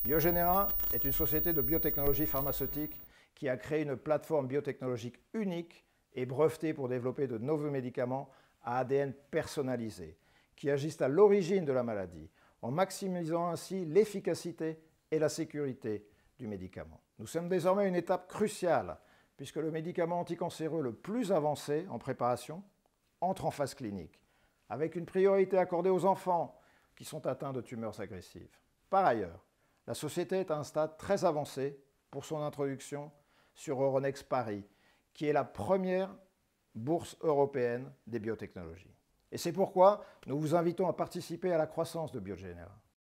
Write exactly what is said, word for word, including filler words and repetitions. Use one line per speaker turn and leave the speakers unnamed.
Biogénéra est une société de biotechnologie pharmaceutique qui a créé une plateforme biotechnologique unique et brevetée pour développer de nouveaux médicaments à A D N personnalisé, qui agissent à l'origine de la maladie, en maximisant ainsi l'efficacité et la sécurité du médicament. Nous sommes désormais à une étape cruciale, puisque le médicament anticancéreux le plus avancé en préparation entre en phase clinique, avec une priorité accordée aux enfants qui sont atteints de tumeurs agressives. Par ailleurs, la société est à un stade très avancé pour son introduction sur Euronext Paris, qui est la première bourse européenne des biotechnologies. Et c'est pourquoi nous vous invitons à participer à la croissance de Biogénéra.